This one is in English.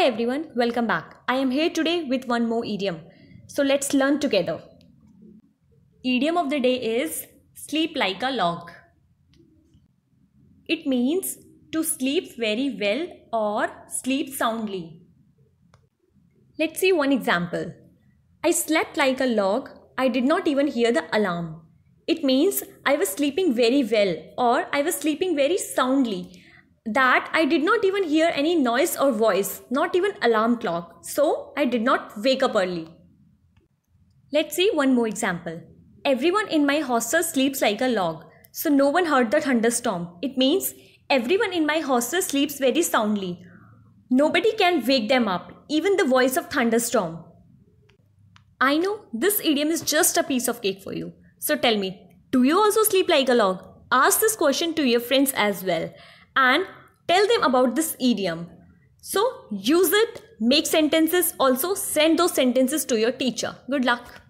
Hi everyone, welcome back. I am here today with one more idiom. So let's learn together. Idiom of the day is sleep like a log. It means to sleep very well or sleep soundly. Let's see one example. I slept like a log. I did not even hear the alarm. It means I was sleeping very well or I was sleeping very soundly. That I did not even hear any noise or voice, not even alarm clock. So I did not wake up early. Let's see one more example. Everyone in my hostel sleeps like a log. So no one heard the thunderstorm. It means everyone in my hostel sleeps very soundly. Nobody can wake them up, even the voice of thunderstorm. I know this idiom is just a piece of cake for you. So tell me, do you also sleep like a log? Ask this question to your friends as well and tell them about this idiom. So use it, make sentences, also send those sentences to your teacher. Good luck.